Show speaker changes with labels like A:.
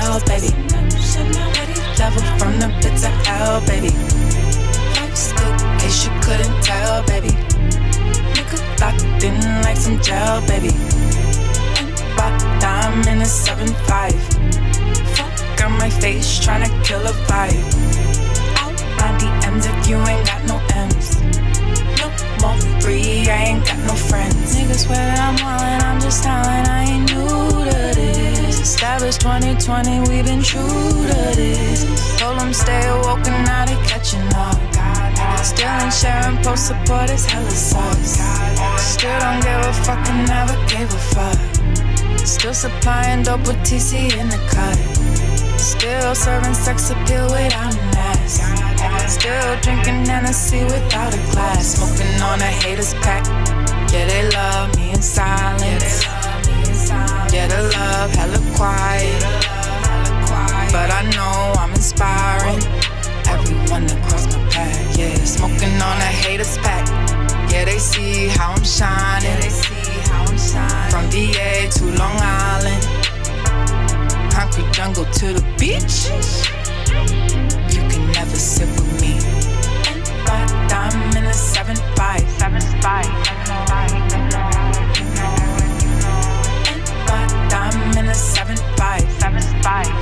A: Chanel, baby. Level from the pits of hell, baby. Life's good, case you couldn't tell, baby. Nigga locked in like some gel, baby. And bought dime in a 7.5. Fuck on my face, tryna kill a vibe. Out my DMs if you ain't got no M's. No more free, I ain't got no friends. Niggas swear that I'm wildin', I'm just styling, I ain't new to this. Established 2020, we been true to this. Told them stay awoke and now they catching up. Still ain't sharing post support, it's hella sus. Still don't give a fuck and never gave a fuck. Still supplying dope with TC in the cut. Still serving sex appeal without an ass. Still drinking Hennessy without a glass. Smoking on a haters pack. Yeah, they love me in silence. Yeah, the love hella quiet. But I know I'm inspiring everyone that crossed my path. Yeah, smoking on a haters pack. Yeah, they see how I'm shining. From VA to Long Island, concrete jungle to the beach. You can never sit with me. And but I'm in a 7.5. And but I'm in a 7.5.